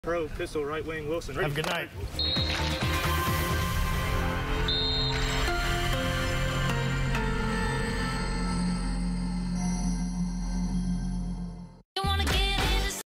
Pro pistol right wing Wilson. Ready? Have a good night.